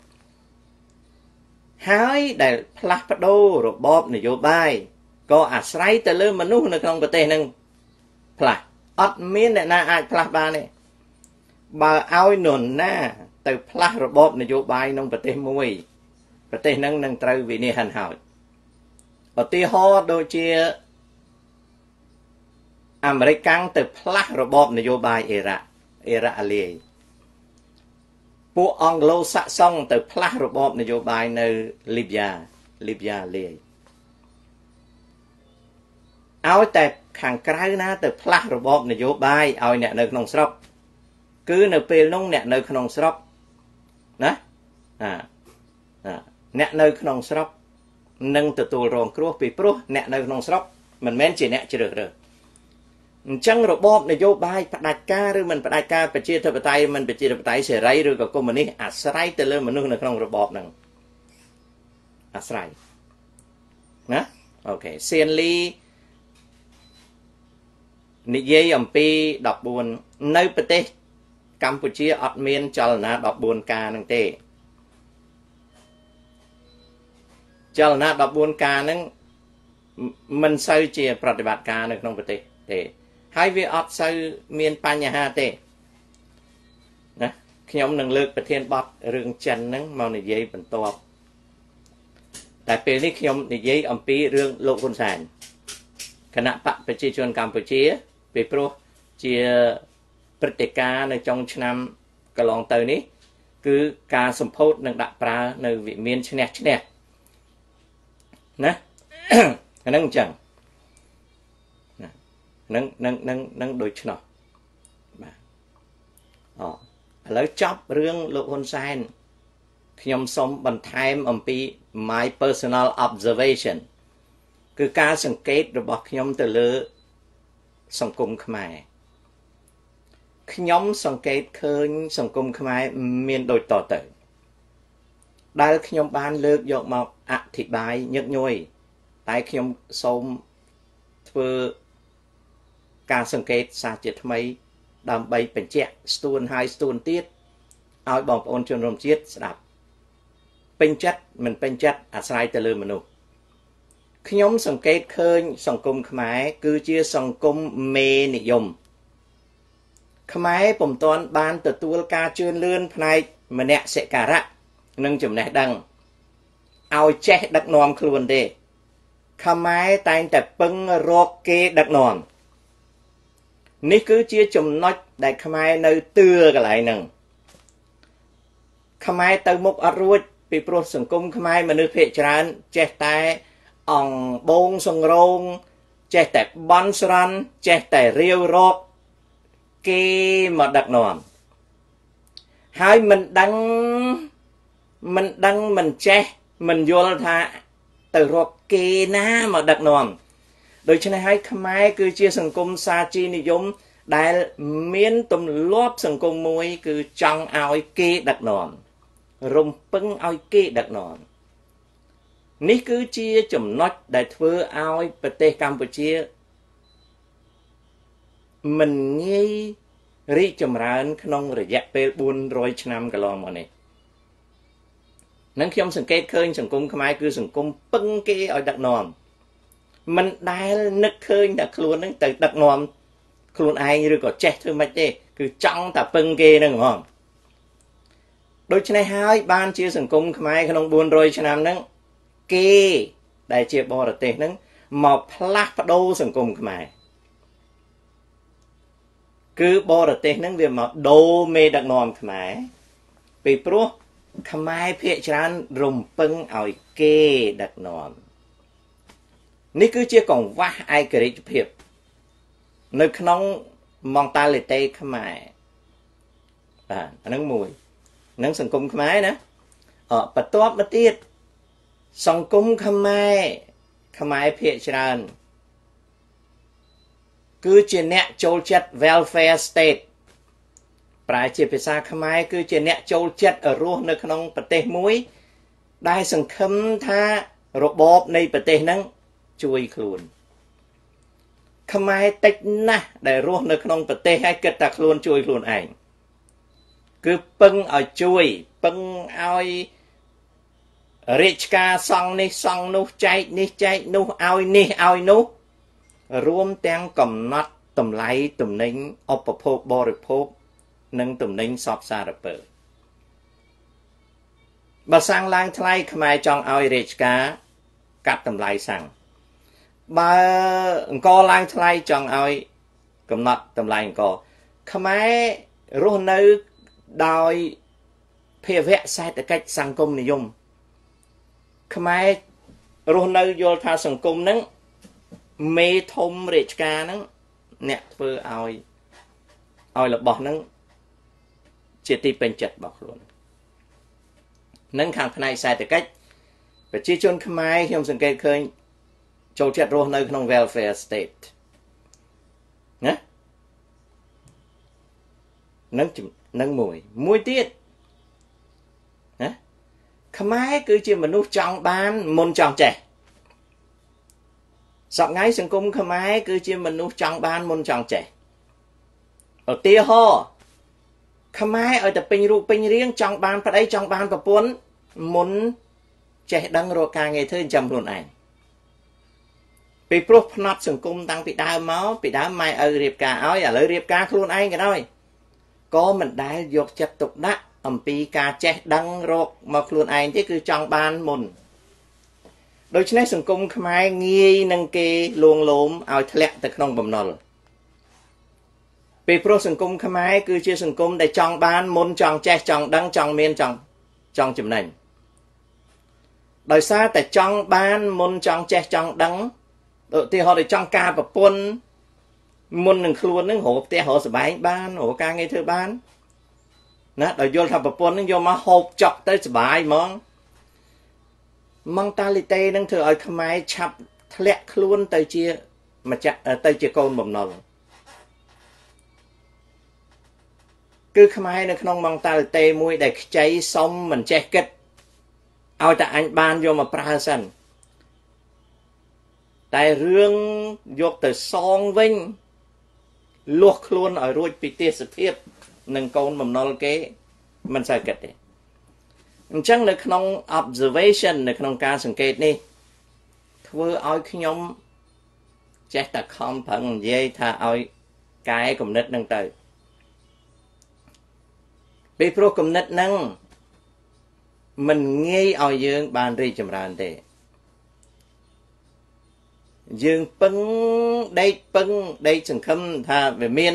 ហើយដែលផ្លាស់ប្ដូររបបនយោបាយក៏អាស្រ័យទៅលើមនុស្សនៅក្នុងប្រទេសនឹងផ្លាស់អត់មានអ្នកណាអាចផ្លាស់បានទេបើឲ្យនរណាទៅផ្លាស់របបនយោបាយក្នុងប្រទេសមួយប្រទេសនឹងនឹងត្រូវវិនិច្ឆ័យហើយឧទាហរណ៍ដូចជាអាមេរិកកាំងទៅផ្លាស់របបនយោបាយអ៊ីរ៉ាក់អាលាយពួកអង់ក្លូសាក់សុងទៅផ្លាស់របបនយោបាយនៅលីបយ៉ាលាយឲ្យតែខាងក្រៅណាទៅផ្លាស់របបនយោបាយឲ្យអ្នកនៅក្នុងស្រុកគឺនៅពេលនោះអ្នកនៅក្នុងស្រុកណាអ្នកនៅក្នុងស្រុកនឹងទទួលរងគ្រោះពីព្រោះអ្នកនៅក្នុងស្រុកមិនមែនជាអ្នកជ្រើសរើសអញ្ចឹងរបបនយោបាយផ្ដាច់ការឬមិនផ្ដាច់ការប្រជាធិបតេយ្យមិនប្រជាធិបតេយ្យសេរីឬក៏កុម្មុយនីសអាស្រ័យទៅលើមនុស្សនៅក្នុងរបបហ្នឹងអាស្រ័យណាអូខេសៀនលីនិយាយអំពី14នៅប្រទេសកម្ពុជាអត់មានចលនា14ការហ្នឹងទេចលនា14ការហ្នឹងមិនសូវជាប្រតិបត្តិការនៅក្នុងប្រទេសទេហើយវាអត់សូវមានបញ្ហាទេណាខ្ញុំនឹងលើកប្រធានបទរឿងចិនហ្នឹងមកនិយាយបន្ទាប់តែពេលនេះខ្ញុំនិយាយអំពីរឿងលោកហ៊ុនសែនគណៈបកប្រជាជនកម្ពុជាពីព្រោះជាព្រឹត្តិការណ៍នៅចុងឆ្នាំកន្លងទៅនេះគឺការសម្ពោធនឹងដាក់ប្រើនៅវិមានឈ្នះណាហ្នឹងអញ្ចឹងនឹងដូច្នោះបាទឥឡូវចប់រឿងលោកហ៊ុនសែនខ្ញុំសូមបន្ថែមអំពី my personal observation គឺការសង្កេតរបស់ខ្ញុំទៅលើសង្គមខ្មែរខ្ញុំសង្កេតឃើញសង្គមខ្មែរមានដូចតទៅដែលខ្ញុំបានលើកយកមកអធិប្បាយញឹកញយតែខ្ញុំសូមធ្វើការសង្កេតសាជាថ្មីដើម្បីបញ្ជាក់ស្ទួនហើយស្ទួនទៀតឲ្យបងប្អូនជនរួមជាតិស្ដាប់ពេញចិត្តមិនពេញចិត្តអាស្រ័យទៅលើមនុស្សខ្ញុំសង្កេតឃើញសង្គមខ្មែរគឺជាសង្គមមេនិយមខ្មែរពុំទាន់បានទទួលការជឿនលឿនផ្នែកមនសិការៈនិងចំណេះដឹងឲ្យចេះដឹកនាំខ្លួនទេខ្មែរតែងតែពឹងរកគេដឹកនាំនេះគឺជាចំណុចដែលខ្មែរនៅទឿកន្លែងហ្នឹងខ្មែរទៅមុខអត់រួចពីព្រោះសង្គមខ្មែរមនុស្សភាគច្រើនចេះតែអង្បូងសង្រោងចេះតែបន់ស្រន់ចេះតែរាវរកគេមកដឹកនាំហើយមិនដឹងមិនចេះមិនយល់ថាទៅរកគេណាមកដឹកនាំដូច្នេះហើយខ្មែរគឺជាសង្គមសាជីនិយមដែលមានទម្លាប់សង្គមមួយគឺចង់ឲ្យគេដឹកនាំរំពឹងឲ្យគេដឹកនាំនេះគឺជាចំណុចដែលធ្វើឲ្យប្រទេសកម្ពុជាមិនងាយរីកចម្រើនក្នុងរយៈពេល400ឆ្នាំកន្លងមកនេះនឹងខ្ញុំសង្កេតឃើញសង្គមខ្មែរគឺសង្គមពឹងគេឲ្យដឹកនាំមិនដែលនឹកឃើញតែខ្លួននឹងទៅដឹកនាំខ្លួនឯងឬក៏ចេះធ្វើម៉េចទេគឺចង់តែពឹងគេនឹងហ្មងដូច្នេះហើយបានជាសង្គមខ្មែរក្នុង400ឆ្នាំហ្នឹងគេដែលជាបរទេសហ្នឹងមកផ្លាស់ប្ដូរសង្គមខ្មែរគឺបរទេសហ្នឹងវាមកដូរមេដឹកនាំខ្មែរពីព្រោះខ្មែរភាគច្រើនរំពឹងឲ្យគេដឹកនាំនេះគឺជាកង្វះឯករាជ្យភាពនៅក្នុង mentality ខ្មែរបាទអានឹងមួយនឹងសង្គមខ្មែរណាបន្ទាប់មកទៀតសង្គមខ្មែរភាគច្រើនគឺជាអ្នកចូលចិត្ត welfare state ប្រែជាភាសាខ្មែរគឺជាអ្នកចូលចិត្តរស់នៅក្នុងប្រទេសមួយដែលសង្ឃឹមថារបបនៃប្រទេសហ្នឹងជួយខ្លួនខ្មែរតិចណាស់ដែលរស់នៅក្នុងប្រទេសហើយគិតតែខ្លួនជួយខ្លួនឯងគឺពឹងឲ្យជួយពឹងឲ្យរាជការសង់នេះសង់នោះចែកនេះចែកនោះឲ្យនេះឲ្យនោះរួមទាំងកំណត់តម្លៃទំនិញឧបភោគបរិភោគនិងទំនិញសពសារពើបើសាំងឡើងថ្លៃខ្មែរចង់ឲ្យរាជការកាត់តម្លៃសាំងបើអង្គឡើងថ្លៃចង់ឲ្យកំណត់តម្លៃអង្គខ្មែររស់នៅដោយភាវៈសេដ្ឋកិច្ចសង្គមនិយមខ្មែររស់នៅយល់ថាសង្គមហ្នឹងមេធំរាជការហ្នឹងអ្នកធ្វើឲ្យរបស់ហ្នឹងជាទីពេញចិត្តរបស់ខ្លួននឹងខាងផ្នែកសេដ្ឋកិច្ចប្រជាជនខ្មែរខ្ញុំសង្កេតឃើញចូលចិត្តរស់នៅក្នុង welfare state ណានឹងមួយទៀតណាខ្មែរគឺជាមនុស្សចង់បានមុនចង់ចេះសប្តាហ៍សង្គមខ្មែរគឺជាមនុស្សចង់បានមុនចង់ចេះឧទាហរណ៍ខ្មែរឲ្យតែពេញរូបពេញរាងចង់បានប្តីចង់បានប្រពន្ធមុនចេះដឹងរកការងារធ្វើចាំខ្លួនឯងពីព្រោះផ្នត់សង្គមតាំងពីដើមមកពីដើមម៉ែឪរៀបការឲ្យឥឡូវរៀបការខ្លួនឯងក៏ដោយក៏មិនដែលយកចិត្តទុកដាក់អំពីការចេះដឹងរកមកខ្លួនឯងទេគឺចង់បានមុនដូច្នេះសង្គមខ្មែរងាយនឹងគេលួងលោមឲ្យធ្លាក់ទៅក្នុងបំណុលពីព្រោះសង្គមខ្មែរគឺជាសង្គមដែលចង់បានមុនចង់ចេះចង់ដឹងចង់មានចង់ចំណេញដោយសារតែចង់បានមុនចង់ចេះចង់ដឹងឧទាហរណ៍ដូចចង់ការប្រពន្ធមុននឹងខ្លួននឹងរកផ្ទះរកសបែងបានរកការងារធ្វើបានណាដោយយល់ថាប្រពន្ធនឹងយកមកហូបចុកទៅសបាយហ្មងmentality នឹងធ្វើឲ្យខ្មែរឆាប់ធ្លាក់ខ្លួនទៅជាម្ចាស់ទៅជាកូនបំណុលគឺខ្មែរនៅក្នុង mentality មួយដែលខ្ចីសុំមិនចេះគិតឲ្យតែអញបានយកមកប្រើសិនតែរឿងយកទៅសងវិញលួសខ្លួនឲ្យរួចពីទេសភាពនឹងកូនបំណុលគេមិនសូវគិតទេអញ្ចឹងនៅក្នុង observation នៅក្នុងការសង្កេតនេះធ្វើឲ្យខ្ញុំចេះតែខំប្រឹងនិយាយថាឲ្យកែគំនិតនឹងទៅពីព្រោះគំនិតហ្នឹងមិនងាយឲ្យយើងបានរីកចម្រើនទេយើងពឹងដេកសង្ឃឹមថាវាមាន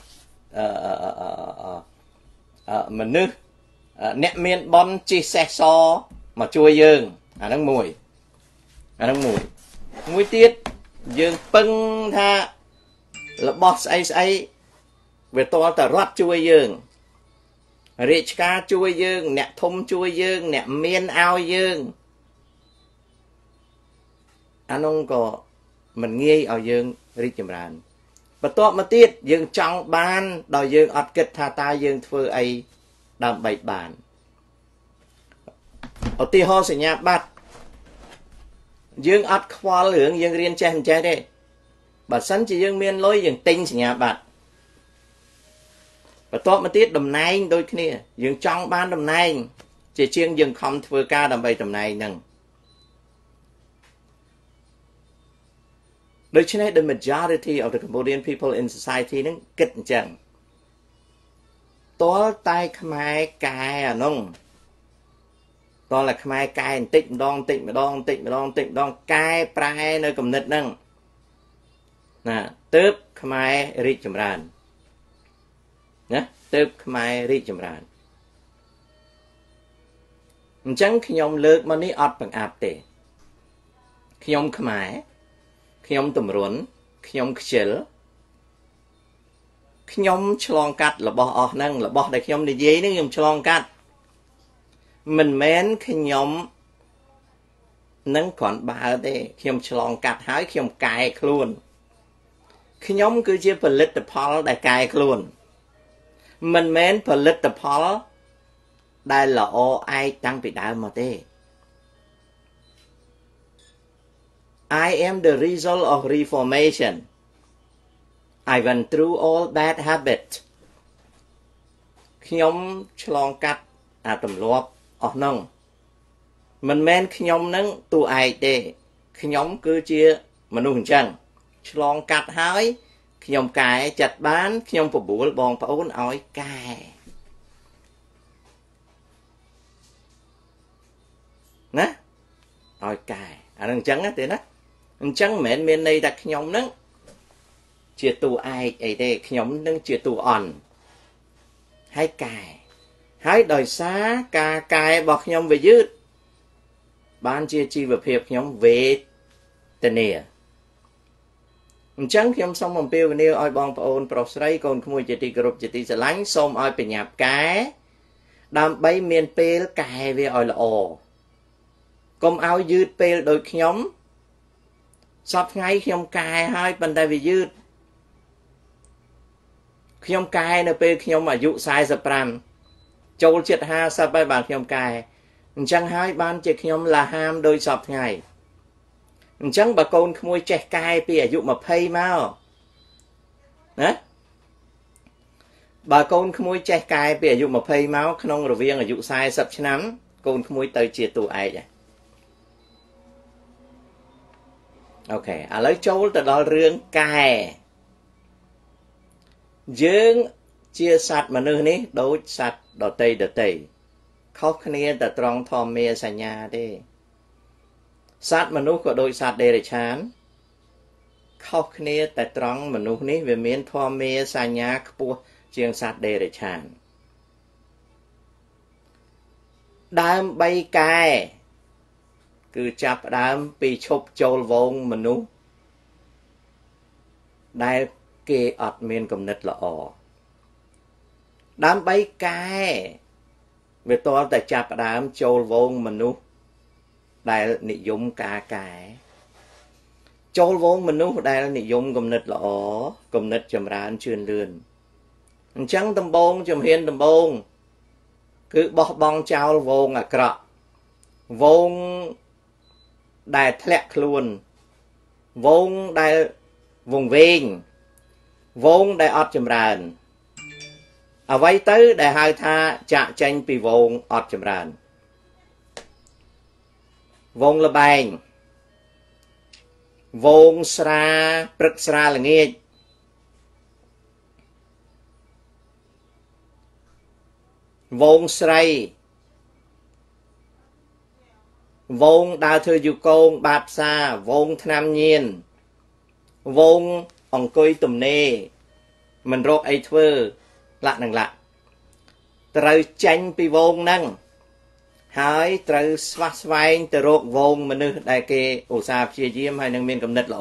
មនុស្សអ្នកមានបនជិះសេះសមកជួយយើងអាហ្នឹងមួយទៀតយើងពឹងថារបស់ស្អីវាតលតែរត់ជួយយើងរាជការជួយយើងអ្នកធំជួយយើងអ្នកមានឲ្យយើងអានោះក៏មិនងាយឲ្យយើងរីកចម្រើនបន្ទាប់មកទៀតយើងចង់បានដោយយើងអត់គិតថាតើយើងធ្វើអីដើម្បីបានឧទាហរណ៍សញ្ញាបត្រយើងអត់ខ្វល់រឿងយើងរៀនចេះមិនចេះទេបើសិនជាយើងមានលុយយើងទិញសញ្ញាបត្របន្ទាប់មកទៀតតំណែងដូចគ្នាយើងចង់បានតំណែងជាជាងយើងខំធ្វើការដើម្បីតំណែងហ្នឹងដូច្នេះ the majority of the Cambodian people in society ហ្នឹងគិតអញ្ចឹងតលតែខ្មែរកែអានោះតលតែខ្មែរកែបន្តិចម្ដងកែប្រែនៅគំនិតហ្នឹងណាទើបខ្មែររីកចម្រើនណាទើបខ្មែររីកចម្រើនអញ្ចឹងខ្ញុំលើកមកនេះអត់បង្អាប់ទេខ្ញុំខ្មែរខ្ញុំតម្រុនខ្ញុំខ្ជិល nhóm chlong cắt là bỏ ở năng là bỏ để nhóm để giấy nó nhóm chlong cắt mình mến cái nhóm nâng còn ba thế nhóm chlong cắt hái nhóm cài luôn cái nhóm cứ chia political đại cài luôn mình mến political đây là ô ai tăng bị đau mà thế I am the result of reformation. I went through all bad habits. ខ្ញុំឆ្លងកាត់អាទម្លាប់អស់ហ្នឹងមិនមែនខ្ញុំហ្នឹងតួឯងទេខ្ញុំគឺជាមនុស្សអញ្ចឹងឆ្លងកាត់ហើយខ្ញុំកែចាត់បានខ្ញុំបបួលបងប្អូនឲ្យកែណាឲ្យកែអាហ្នឹងអញ្ចឹងទេណាអញ្ចឹងមិនមែនមានន័យថាខ្ញុំហ្នឹងជាតួឯកអីទេខ្ញុំនឹងជាតួអន់ហើយកែហើយដោយសារការកែរបស់ខ្ញុំវាយឺតបានជាជីវភាពខ្ញុំវេទនាអញ្ចឹងខ្ញុំសូមអំពាវនាវឲ្យបងប្អូនប្រុសស្រីកូនក្មួយជាទីគោរពជាទីស្រឡាញ់សូមឲ្យបញ្ញាប់កែដើម្បីមានពេលកែវាឲ្យល្អកុំឲ្យយឺតពេលដូចខ្ញុំសពថ្ងៃខ្ញុំកែហើយប៉ុន្តែវាយឺតខ្ញុំកែនៅពេលខ្ញុំអាយុ45ចូលជិត50ហើយបានខ្ញុំកែអញ្ចឹងហើយបានជាខ្ញុំលាហាមដោយសពថ្ងៃអញ្ចឹងបើកូនក្មួយចេះកែពីអាយុ20មកណាបើកូនក្មួយចេះកែពីអាយុ20មកក្នុងរវាងអាយុ40ឆ្នាំកូនក្មួយទៅជាតួឯកហើយអូខេឥឡូវចូលទៅដល់រឿងកែយើងជាសត្វមនុស្សនេះដូចសត្វដទៃខុសគ្នាតែត្រង់ធម្មាសញ្ញាទេសត្វមនុស្សក៏ដូចសត្វដេរឆានខុសគ្នាតែត្រង់មនុស្សនេះវាមានធម្មាសញ្ញាខ្ពស់ជាងសត្វដេរឆានដើម្បីកែគឺចាប់ផ្ដើមពីឈប់ចូលវងមនុស្សដែលគេអត់មានគំនិតល្អដើម្បីកែវាតលតែចាប់ផ្ដើមចូលវងមនុស្សដែលនិយមការកែចូលវងមនុស្សដែលនិយមគំនិតល្អគំនិតចម្រើនជឿនលឿនអញ្ចឹងដំបូងជំហានដំបូងគឺបោះបង់ចោលវងអាក្រក់វងដែលធ្លាក់ខ្លួនវងដែលវងវែងវងដែលអត់ចម្រើនអ្វីទៅដែលហៅថាចាក់ចេញពីវងអត់ចម្រើនវងលបែងវងស្រាព្រឹកស្រាល្ងាចវងស្រីវងដើរធ្វើយូកងបាតផ្សារវងថ្នាំញៀនវងអង្គុយទំនេរមិនរកអីធ្វើលាក់នឹងលាក់ត្រូវចាញ់ពីវងហ្នឹងហើយត្រូវស្វះស្វែងទៅរកវងមនុស្សដែលគេឧស្សាហ៍ព្យាយាមហើយនឹងមានគំនិតល្អ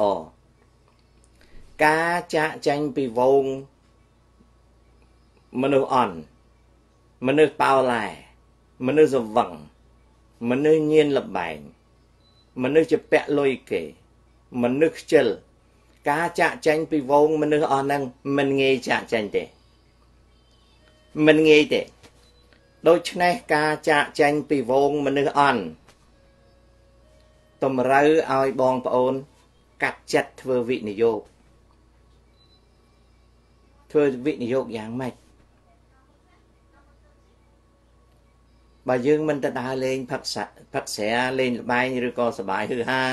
ការចាក់ចាញ់ពីវងមនុស្សអន់មនុស្សប៉ោឡែមនុស្សសវឹងមនុស្សញៀនលបែងមនុស្សជាពាក់លុយគេមនុស្សខ្ជិលការចាក់ចាញ់ពីវងមនុស្សអស់ហ្នឹងមិនងាយចាក់ចាញ់ទេមិនងាយទេដូច្នេះការចាក់ចាញ់ពីវងមនុស្សអន់តម្រូវឲ្យបងប្អូនកាត់ចិត្តធ្វើវិនិយោគយ៉ាងម៉េចបើយើងមិនទៅដើរលេងផឹកស្រាលេងល្បែងឬក៏សប្បាយហឺហា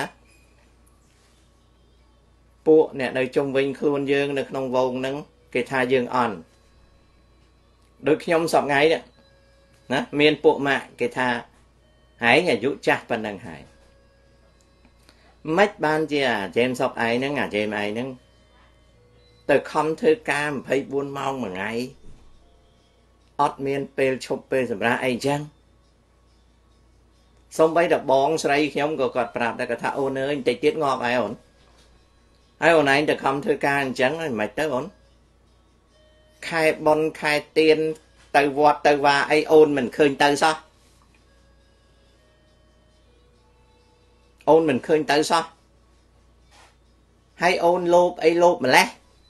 ពួកអ្នកនៅជុំវិញខ្លួនយើងនៅក្នុងវងហ្នឹងគេថាយើងអន់ដូចខ្ញុំសប្ងៃនេះណាមានពួកម៉ាក់គេថាហែងអាយុចាស់ប៉ុណ្ណឹងហើយមិនបានជាអាជេមសពឯងហ្នឹងអាជេមឯងហ្នឹងទៅខំធ្វើការ24ម៉ោងមួយថ្ងៃអត់មានពេលឈប់ពេលសម្រាប់អីចឹងសូម្បីតែបងស្រីខ្ញុំក៏គាត់ប្រាប់ដែរគាត់ថាអូនអើយបន្តិចទៀតងាប់ហើយអូនហើយអូនឯងទៅខំធ្វើការអញ្ចឹងមិនទៅអូនខែបនខែទៀនទៅវត្តទៅវាអីអូនមិនឃើញទៅសោះអូនមិនឃើញទៅសោះហើយអូនលោភអីលោភម្លេះ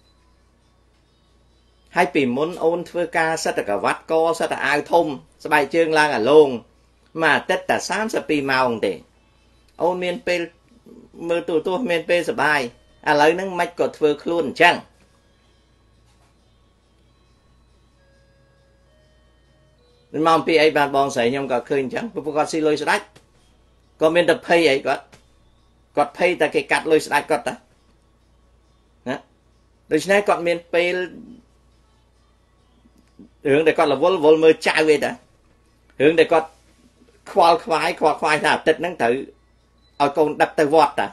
ហើយពីមុនអូនធ្វើការសិតតែក្រវ៉ាត់កសិតតែអាវធំស្បែកជើងឡើងអាលងមួយអាទិត្យតែ32ម៉ោងទេអូនមានពេលមើលទូរទស្សន៍មានពេលសបាយឥឡូវហ្នឹងមិនក៏ធ្វើខ្លួនអញ្ចឹងមិនមកពីអីបានបងស្រីខ្ញុំក៏ឃើញអញ្ចឹងព្រោះគាត់ស៊ីលុយស្ដាច់ក៏មានតែភ័យអីគាត់ភ័យតែគេកាត់លុយស្ដាច់គាត់តាណាដូច្នេះគាត់មានពេលរឿងដែលគាត់រវល់មើលចៅឯតារឿងដែលគាត់ខ្វល់ខ្វាយថាអាទិត្យហ្នឹងត្រូវឲ្យកូនដឹកទៅវត្តតា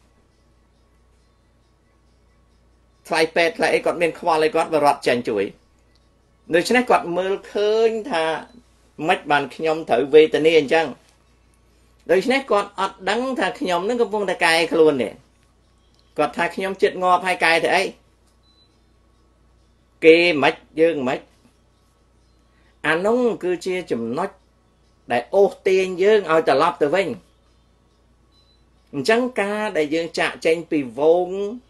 ថ្លៃពេទ្យថ្លៃអីគាត់មានខ្វល់អីគាត់បរត់ចាញ់ជួយដូច្នេះគាត់មើលឃើញថាមិនបានខ្ញុំត្រូវវេទនាអញ្ចឹងដូច្នេះគាត់អត់ដឹងថាខ្ញុំនឹងកំពុងតែកែខ្លួននេះគាត់ថាខ្ញុំចិត្តងាប់ហើយកែទៅអីគេមិនយើងមិនអានោះគឺជាចំណុចដែលអូសទាញយើងឲ្យត្រឡប់ទៅវិញអញ្ចឹងការដែលយើងចាក់ចេញពីវង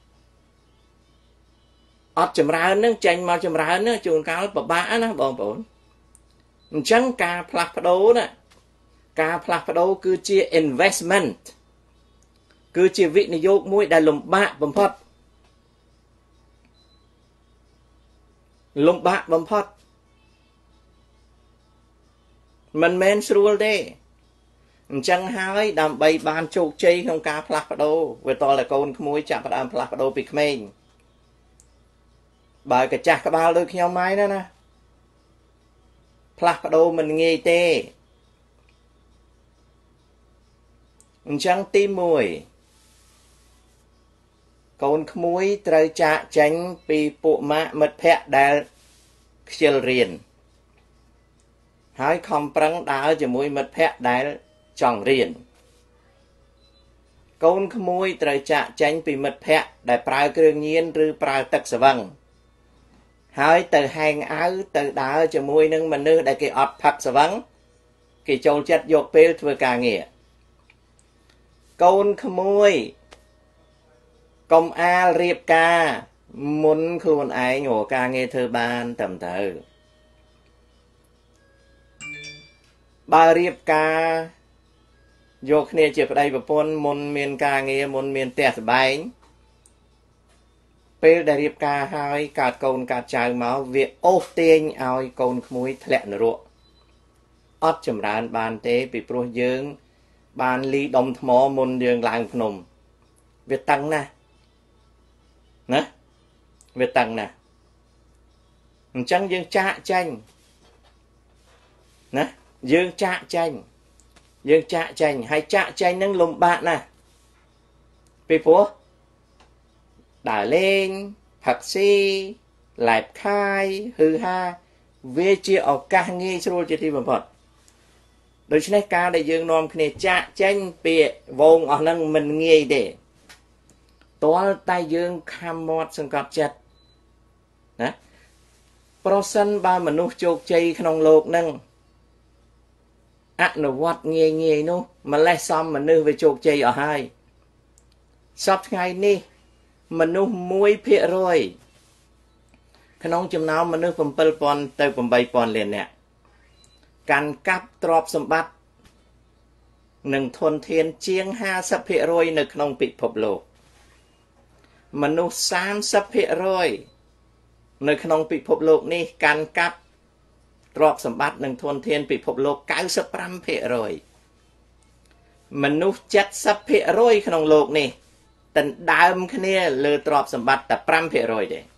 អត់ចម្រើននឹងចេញមកចម្រើននឹងជួនកាលពិបាកណាបងប្អូនអញ្ចឹងការផ្លាស់ប្ដូរណាការផ្លាស់ប្ដូរគឺជា investment គឺជាវិនិយោគមួយដែលលំបាកបំផុតមិនមែនស្រួលទេអញ្ចឹងហើយដើម្បីបានជោគជ័យក្នុងការផ្លាស់ប្ដូរវាតលតែកូនក្មួយចាប់ផ្ដើមផ្លាស់ប្ដូរពីក្មេងបើកាចាស់ក្បាលដូចខ្ញុំម៉ៃណាផ្លាស់ប្ដូរមិនងាយទេអញ្ចឹងទី1កូនក្មួយត្រូវចាកចេញពីពួកម៉ាក់មិត្តភ័ក្តិដែលខ្ជិលរៀនហើយខំប្រឹងដើរជាមួយមិត្តភ័ក្តិដែលចង់រៀនកូនក្មួយត្រូវចាកចេញពីមិត្តភ័ក្តិដែលប្រើគ្រឿងញៀនឬប្រើទឹកស្វឹងហើយទៅហែងអាវទៅដើរជាមួយនឹងមនុស្សដែលគេអត់ផឹកស្វឹងគេចូលចិត្តយកពេលធ្វើការងារកូនក្មួយកុំអាលរៀបការមុនខ្លួនឯងរកការងារធ្វើបានត្រឹមត្រូវបើរៀបការយកគ្នាជាប្តីប្រពន្ធមុនមានការងារមុនមានផ្ទះសម្បែងពេលដែលរៀបការហើយកើតកូនកើតចៅមកវាអូសទាញឲ្យកូនក្មួយធ្លាក់នរកអត់ចម្រើនបានទេពីព្រោះយើងបានលីដុំថ្មមុនយើងឡើងភ្នំវាតឹងណាស់ណាវាតឹងណាស់អញ្ចឹងយើងចាកចេញណាយើងចាកចេញហើយចាកចេញនឹងលំបាកណាស់ពីព្រោះដើរលេងផឹកស៊ីឡែបខាយហឺហាវាជាឱកាសងាយស្រួលជាទីបំផុតដូច្នេះការដែលយើងនាំគ្នាចាកចេញពីវងអស់ហ្នឹងមិនងាយទេទាល់តែយើងខំមាត់សង្កត់ចិត្តណាប្រសិនបើមនុស្សជោគជ័យក្នុងโลกហ្នឹងអនុវត្តងាយនោះម្លេះសំមនុស្សវាជោគជ័យអស់ហើយសពថ្ងៃនេះមនុស្ស 1% ក្នុងចំណោមមនុស្ស 7,000 ទៅ 8,000 លាននាក់កាន់កាប់ទ្រព្យសម្បត្តិនិងធនធានជាង 50% នៅក្នុងពិភពលោកមនុស្ស 30% នៅក្នុងពិភពលោកនេះកាន់កាប់ទ្រព្យសម្បត្តិនិងធនធានពិភពលោក 95% មនុស្ស 70% ក្នុងលោកនេះដណ្ដើមគ្នាលើទ្រព្យសម្បត្តិតែ 5% ទេ